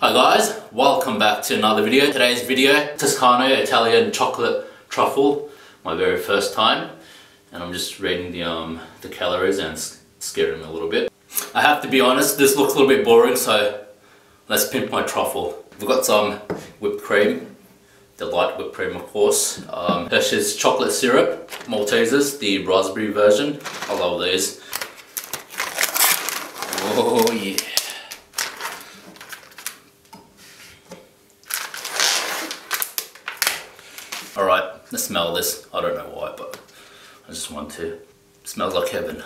Hi guys, welcome back to another video. Today's video, Toscano Italian chocolate truffle, my very first time, and I'm just reading the calories and it's scaring me a little bit. I have to be honest, this looks a little bit boring, so let's pimp my truffle. We've got some whipped cream, the light whipped cream of course, Hershey's chocolate syrup, Maltesers, the raspberry version. I love these. Oh yeah. Alright, let's smell this. I don't know why, but I just want to. It smells like heaven.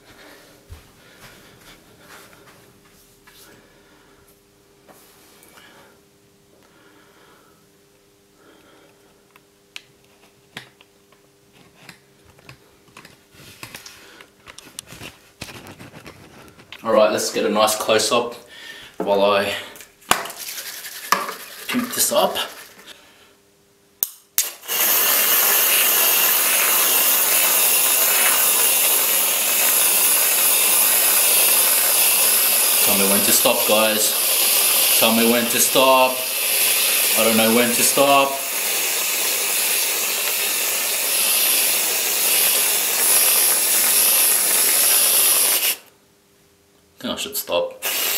Alright, let's get a nice close-up while I pimp this up. Tell me when to stop, guys. Tell me when to stop. I don't know when to stop. I think I should stop.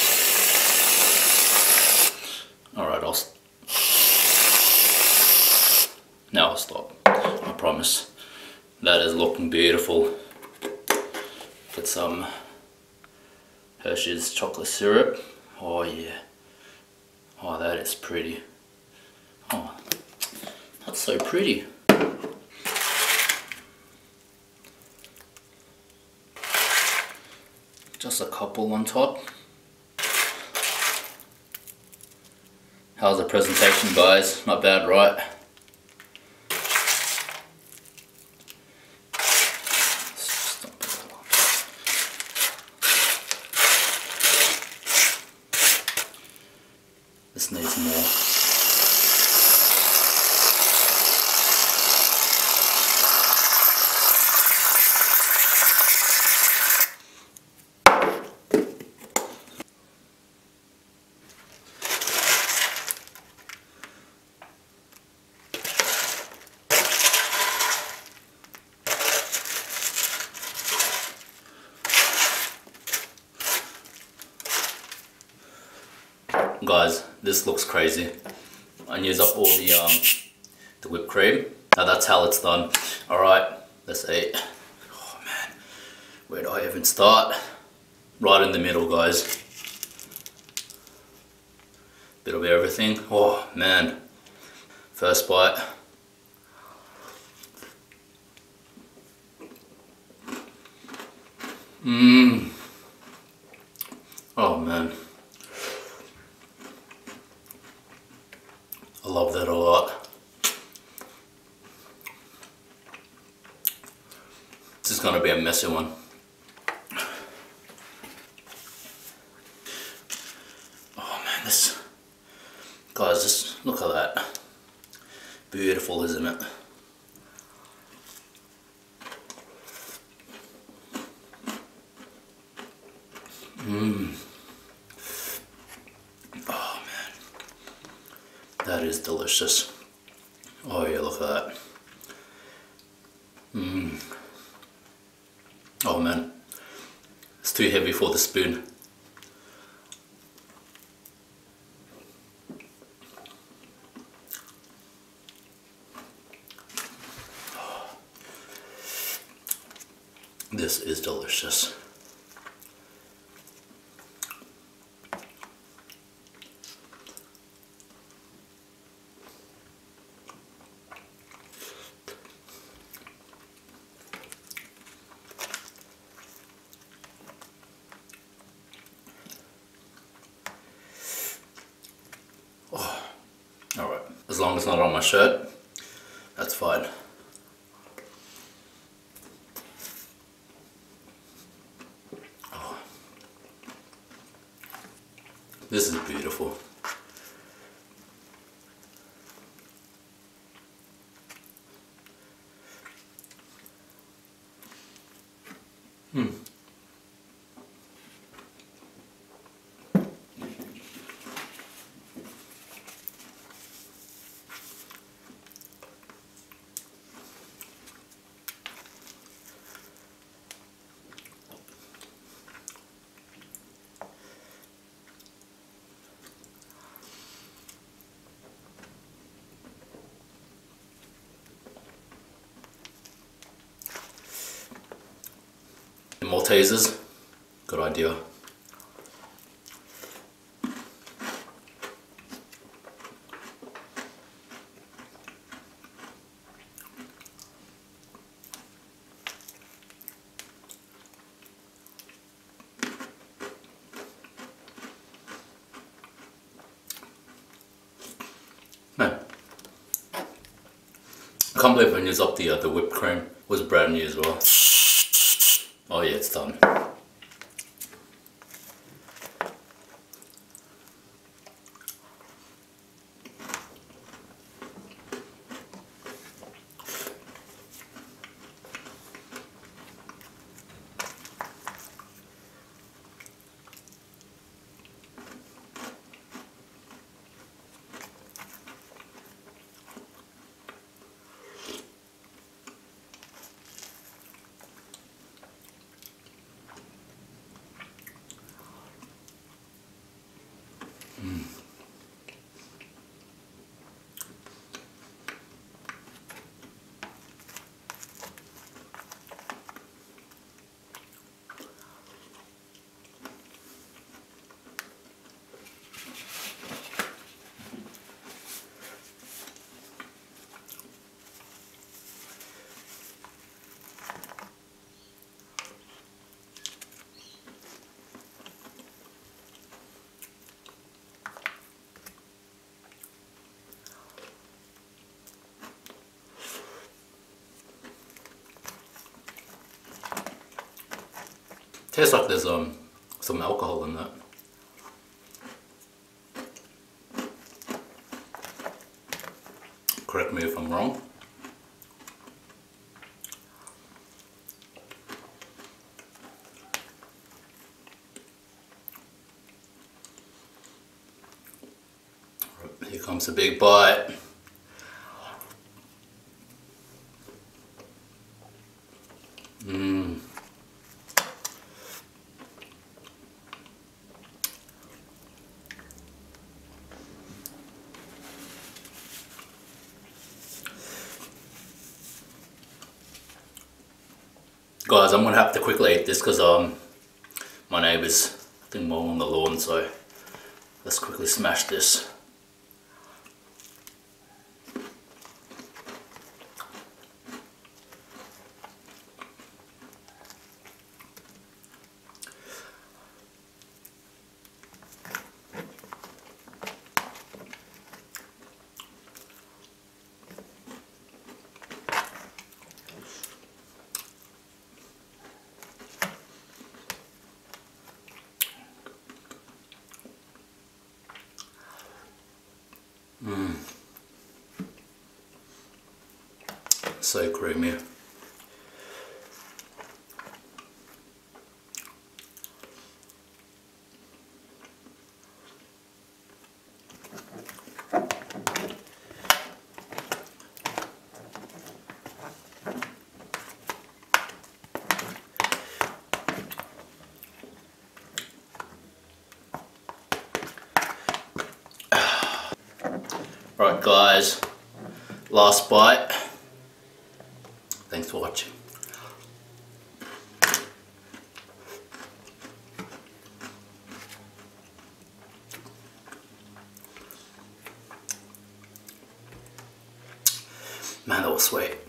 Alright, now I'll stop. I promise. That is looking beautiful. Get some Hershey's chocolate syrup. Oh yeah. Oh, that is pretty. Oh, that's so pretty. Just a couple on top. How's the presentation, guys? Not bad, right? This needs more. Guys, this looks crazy. I used up all the whipped cream. Now that's how it's done. Alright, let's eat. Oh man, where do I even start? Right in the middle, guys. Bit of everything. Oh man. First bite. Mmm. Oh man. I love that a lot. This is gonna be a messy one. Oh man, this, guys, just look at that. Beautiful, isn't it? Mmm. Oh man. That is delicious. Oh yeah, look at that. Mmm. Oh man, it's too heavy for the spoon. This is delicious. Alright, as long as it's not on my shirt, that's fine. Oh. This is beautiful. Maltesers. Good idea. Man, I can't believe I used up the whipped cream. It was brand new as well. Oh yeah, it's done. Tastes like there's some alcohol in that. Correct me if I'm wrong. Here comes a big bite. Guys, I'm gonna have to quickly eat this because my neighbour's I think mowing the lawn, so let's quickly smash this. So creamy. Right guys, last bite. Thanks for watching. Man, that was sweet.